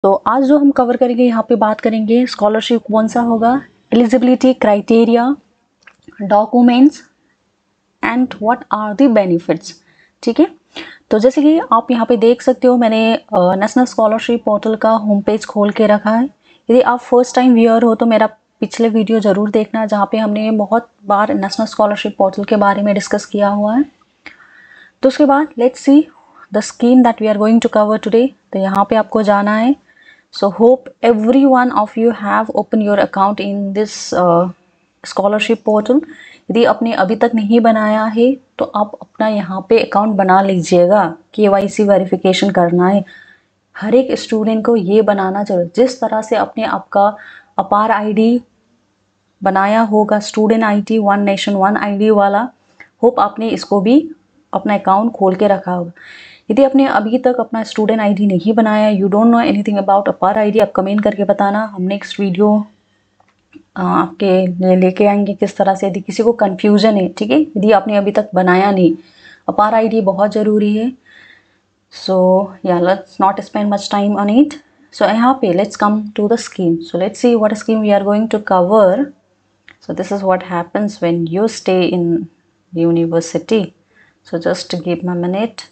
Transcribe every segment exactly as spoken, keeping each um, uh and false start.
तो आज जो हम कवर करेंगे यहाँ पे बात करेंगे स्कॉलरशिप कौन सा होगा, eligibility criteria, documents and what are the benefits. ठीक है, तो जैसे कि आप यहाँ पे देख सकते हो मैंने नेशनल स्कॉलरशिप पोर्टल का होम पेज खोल के रखा है। यदि आप फर्स्ट टाइम व्यूअर हो तो मेरा पिछले वीडियो ज़रूर देखना, जहाँ पे हमने बहुत बार नेशनल स्कॉलरशिप पोर्टल के बारे में डिस्कस किया हुआ है। तो उसके बाद let's see the scheme that we are going to cover today. तो यहाँ पे आपको जाना है। So hope every one of you have open your account in this scholarship portal. यदि आपने अभी तक नहीं बनाया है तो आप अपना यहाँ पे अकाउंट बना लीजिएगा। केवाईसी वेरिफिकेशन करना है, हर एक स्टूडेंट को ये बनाना चाहिए। जिस तरह से आपने आपका अपार आईडी बनाया होगा, student ID one nation one ID वाला, होप आपने इसको भी अपना अकाउंट खोल के रखा होगा। यदि आपने अभी तक अपना स्टूडेंट आईडी नहीं बनाया, you don't know anything about APAAR ID, आप कमेंट करके बताना। हम नेक्स्ट वीडियो आपके लिए लेके आएंगे किस तरह से, यदि किसी को कंफ्यूजन है। ठीक है, यदि आपने अभी तक बनाया नहीं, अपार आईडी बहुत ज़रूरी है। So yeah let's not spend much time on it. So यहाँ पे let's come to the scheme. So let's see what scheme we are going to cover. So this is what happens when you stay in university. So just give me a minute.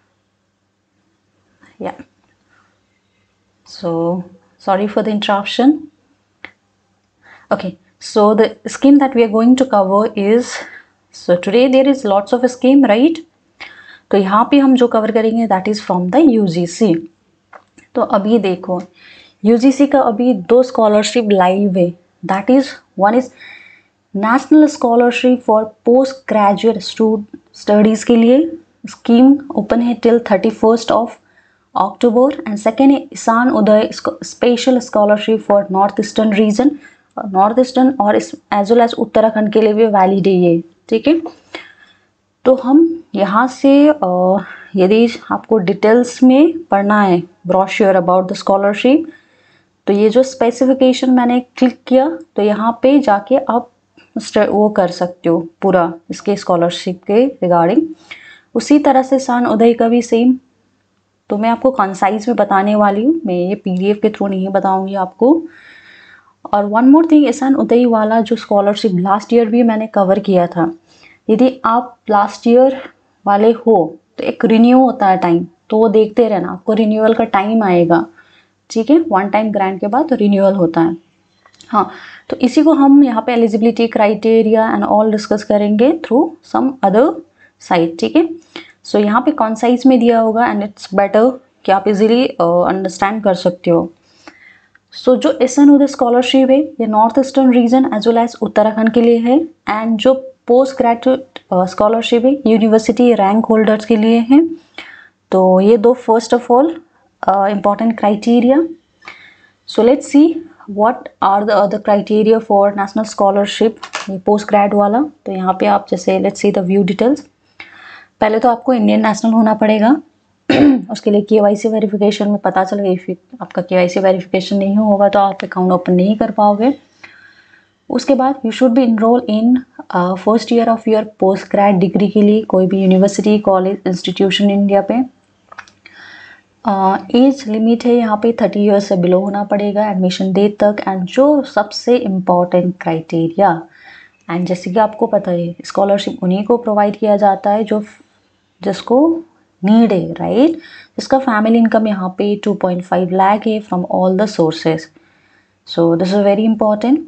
Yeah. So sorry for the interruption. Okay. So the scheme that we are going to cover is, so today there is lots of scheme, right? तो यहाँ पे हम जो cover करेंगे that is from the U G C. तो अभी देखो U G C का अभी दो scholarship live है. That is one is national scholarship for post graduate studies के लिए स्कीम ओपन है till thirty first of October. And second है Ishan Uday special scholarship for north eastern region, north eastern और as well as Uttarakhand के लिए भी valid है ये। ठीक है, तो हम यहाँ से यदि आपको डिटेल्स में पढ़ना है ब्रोशर अबाउट द स्कॉलरशिप, तो ये जो स्पेसिफिकेशन मैंने क्लिक किया तो यहाँ पे जाके आप वो कर सकते हो पूरा इसके स्कॉलरशिप के रिगार्डिंग। उसी तरह से ईशान उदय का भी सेम, तो मैं आपको कंसाइज में बताने वाली हूँ, मैं ये पीडीएफ के थ्रू नहीं बताऊंगी आपको। और one more thing, Ishan Uday वाला जो स्कॉलरशिप लास्ट ईयर भी मैंने कवर किया था, यदि आप लास्ट ईयर वाले हो तो एक रिन्यू होता है टाइम, तो वो देखते रहना, आपको रिन्यूअल का टाइम आएगा। ठीक है, वन टाइम ग्रांट के बाद रिन्यूअल होता है। हाँ, तो इसी को हम यहाँ पे eligibility criteria and all discuss करेंगे थ्रू सम अदर साइट। ठीक है, सो यहाँ पे कॉन्साइज में दिया होगा एंड इट्स बेटर कि आप इजीली अंडरस्टैंड कर सकते हो। सो so, जो ईशान उदय स्कॉलरशिप है ये north eastern region as well as Uttarakhand के लिए है। एंड जो पोस्ट ग्रेजुएट स्कॉलरशिप है यूनिवर्सिटी रैंक होल्डर्स के लिए है। तो ये दो first of all important criteria. So let's see what are the other criteria for national scholarship ये पोस्ट ग्रेड वाला। तो यहाँ पे आप जैसे let's see the view details. पहले तो आपको इंडियन नेशनल होना पड़ेगा उसके लिए केवाईसी वेरिफिकेशन में पता चलेगा। इफ आपका केवाईसी वेरिफिकेशन नहीं होगा तो आप अकाउंट ओपन नहीं कर पाओगे। उसके बाद you should be enrol in first year of your post grad degree के लिए कोई भी यूनिवर्सिटी कॉलेज इंस्टीट्यूशन इंडिया पे। एज uh, लिमिट है यहाँ पे थर्टी ईयर्स से बिलो होना पड़ेगा एडमिशन डेट तक। एंड जो सबसे इम्पॉर्टेंट क्राइटेरिया, एंड जैसे कि आपको पता है स्कॉलरशिप उन्हीं को प्रोवाइड किया जाता है जो जिसको नीड है, राइट, जिसका फैमिली इनकम यहाँ पे टू पॉइंट फाइव लाख है from all the sources. So this is very important.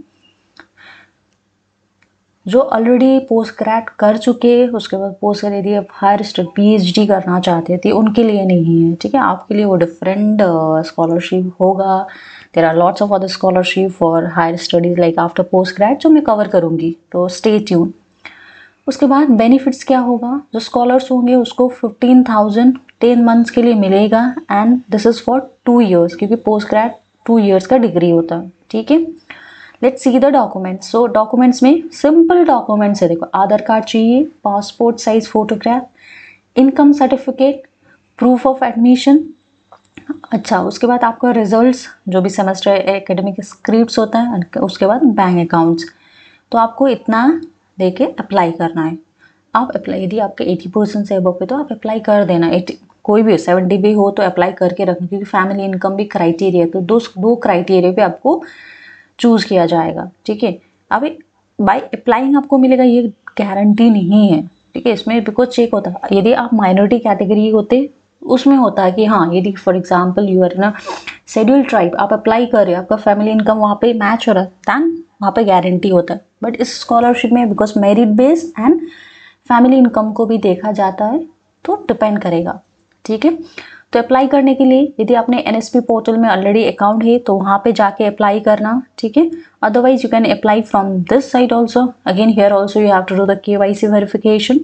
जो ऑलरेडी पोस्ट ग्रेड कर चुके, उसके बाद पोस्ट ग्रेड यदि आप हायर स्टडी पीएचडी करना चाहते थे उनके लिए नहीं है। ठीक है, आपके लिए वो डिफरेंट स्कॉलरशिप होगा। There are lots of other scholarship for higher studies like after post grad जो मैं कवर करूँगी, तो स्टे ट्यून। उसके बाद बेनिफिट्स क्या होगा, जो स्कॉलर्स होंगे उसको फिफ्टीन थाउजेंड टेन मंथ्स के लिए मिलेगा। And this is for two years क्योंकि पोस्ट ग्रेड टू ईयर्स का डिग्री होता है। ठीक है, let's see the documents. So documents में सिंपल डॉक्यूमेंट्स है, देखो आधार कार्ड चाहिए, passport size photograph, income certificate, proof of admission. अच्छा, उसके बाद आपका रिजल्ट्स, जो भी सेमेस्टर एकेडमिक स्क्रिप्ट्स होता है, उसके बाद बैंक अकाउंट्स। तो आपको इतना देके अप्लाई करना है। आप अप्लाई, यदि आपके एटी परसेंट से अबव पे तो आप अप्लाई कर देना। एटी कोई भी सेवेंटी भी हो तो अप्लाई करके रखना, क्योंकि फैमिली इनकम भी क्राइटेरिया, तो दो दो क्राइटेरिया पे आपको चूज किया जाएगा, ठीक है। अभी बाय अप्लाइंग आपको मिलेगा ये गारंटी नहीं है, ठीक है। इसमें बिकॉज चेक होता है, यदि आप माइनॉरिटी कैटेगरी होते उसमें होता है कि हाँ यदि फॉर एग्जांपल यू आर ना शेड्यूल ट्राइब, आप अप्लाई कर रहे हो, आपका फैमिली इनकम वहाँ पे मैच हो रहा है, दैन वहाँ पे गारंटी होता है। बट इस स्कॉलरशिप में because merit based and family income को भी देखा जाता है, तो डिपेंड करेगा, ठीक है। तो अप्लाई करने के लिए यदि आपने एनएसपी पोर्टल में ऑलरेडी अकाउंट है तो वहाँ पे जाके अप्लाई करना, ठीक है। Otherwise you can apply from this site also, again here also you have to do the KYC verification.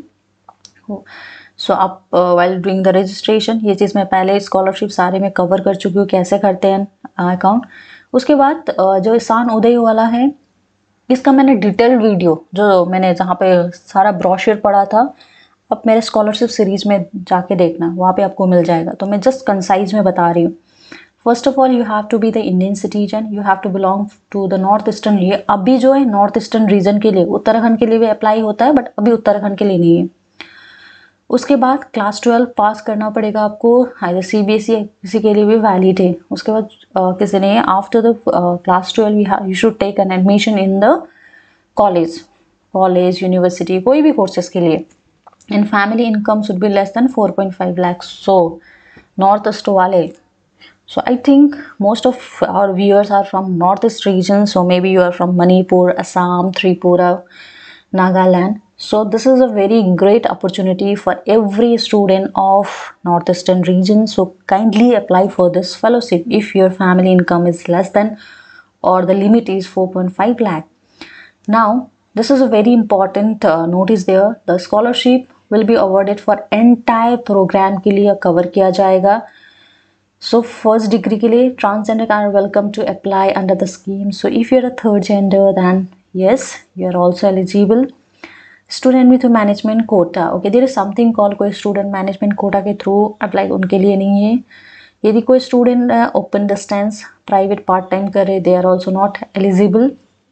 So आप वाइल डूइंग द रजिस्ट्रेशन, ये चीज़ मैं पहले स्कॉलरशिप सारे में कवर कर चुकी हूँ कैसे करते हैं अकाउंट। उसके बाद uh, जो ईशान उदय वाला है, इसका मैंने डिटेल्ड वीडियो जो मैंने जहाँ पे सारा ब्रोशर पढ़ा था, अब मेरे स्कॉलरशिप सीरीज में जाके देखना, वहाँ पे आपको मिल जाएगा। तो मैं जस्ट कंसाइज में बता रही हूँ। First of all you have to be the Indian citizen, you have to belong to the north eastern. ये अभी जो है नॉर्थ ईस्टर्न रीजन के लिए, उत्तराखंड के लिए भी अप्लाई होता है बट अभी उत्तराखंड के लिए नहीं है। उसके बाद क्लास ट्वेल्व पास करना पड़ेगा आपको, आइदर सीबीएसई किसी के लिए भी वैलिड है। उसके बाद uh, किसी ने after the class twelve you should take an admission in the college college university, कोई भी कोर्सेज के लिए। And family income should be less than four point five lakhs. So north east वाले, so I think most of our viewers are from northeast region, so maybe you are from Manipur, Assam, Tripura, Nagaland. So this is a very great opportunity for every student of northeastern region. So kindly apply for this fellowship if your family income is less than or the limit is four point five lakh. Now this is a very important uh, notice there. The scholarship will be awarded for entire program के लिए cover किया जाएगा. So first degree के लिए transgender are welcome to apply under the scheme. So if you're a third gender, then yes, you're also eligible. Student with management quota, okay, there is something called कोई student management quota के through apply उनके लिए नहीं है। यदि कोई student uh, open distance private part time करे, they are also not eligible.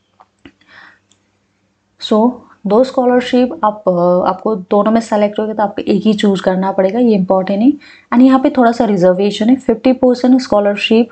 So दो स्कॉलरशिप आप आपको दोनों में सेलेक्ट होगा तो आपको एक ही चूज करना पड़ेगा, ये इंपॉर्टेंट है। एंड यहाँ पे थोड़ा सा रिजर्वेशन है, fifty percent scholarship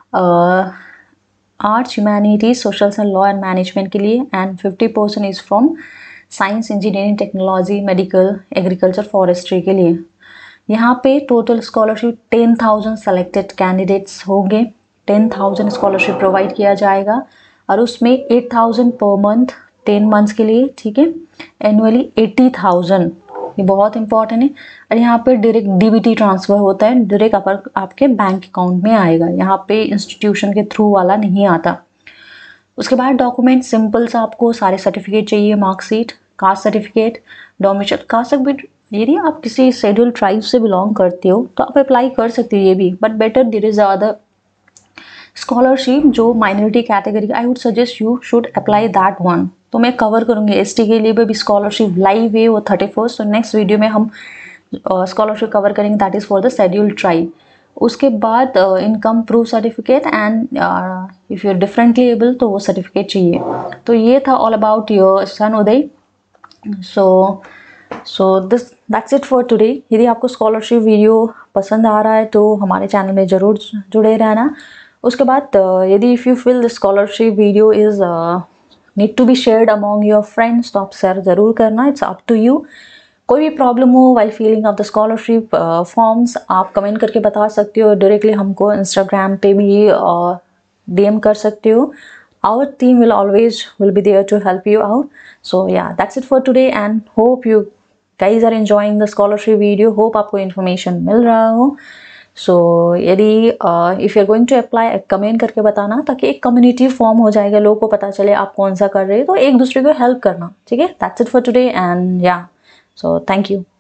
arts humanities social and law and management के लिए, and fifty percent is from science engineering technology medical agriculture forestry के लिए। यहाँ पे total scholarship ten thousand selected candidates होंगे, टेन थाउजेंड स्कॉलरशिप प्रोवाइड किया जाएगा और उसमें eight thousand per month ten months के लिए, ठीक है। एनुअली एटी थाउजेंड, ये बहुत इंपॉर्टेंट है। और यहाँ पे डायरेक्ट डीबीटी ट्रांसफर होता है, डायरेक्ट आप, आपके बैंक अकाउंट में आएगा, यहाँ पे इंस्टीट्यूशन के थ्रू वाला नहीं आता। उसके बाद डॉक्यूमेंट सिंपल सा आपको सारे सर्टिफिकेट चाहिए, marksheet, caste certificate, domicile caste certificate. यदि आप किसी शेड्यूल ट्राइब से बिलोंग करते हो तो आप अप्लाई कर सकते हो ये भी, but better there is other scholarship जो minority category, I would suggest you should apply that one. तो मैं कवर करूंगी एसटी के लिए भी स्कॉलरशिप लाइव है वो थर्टी फर्स्ट, तो नेक्स्ट वीडियो में हम स्कॉलरशिप कवर करेंगे, that is for the schedule tribe. उसके बाद income proof certificate and if you are differently able तो वो सर्टिफिकेट चाहिए। तो ये था ऑल अबाउट योर सन Uday. So so this that's it for today. यदि आपको स्कॉलरशिप वीडियो पसंद आ रहा है तो हमारे चैनल में ज़रूर जुड़े रहना। उसके बाद यदि if you feel the scholarship video is need to be shared among your friends तो आप शेयर ज़रूर करना, इट्स अप टू यू। कोई भी प्रॉब्लम हो while filling of the scholarship forms आप कमेंट करके बता सकते हो, डायरेक्टली हमको इंस्टाग्राम पे भी डीएम कर सकते हो। Our team will always will be there to help you out. So yeah that's it for today and hope you guys are enjoying the scholarship video, hope आपको इन्फॉर्मेशन मिल रहा हो। सो so, यदि if you are going to apply comment करके बताना, ताकि एक community form हो जाएगा, लोगों को पता चले आप कौन सा कर रहे हैं, तो एक दूसरे को हेल्प करना, ठीक है। That's it for today and yeah so thank you.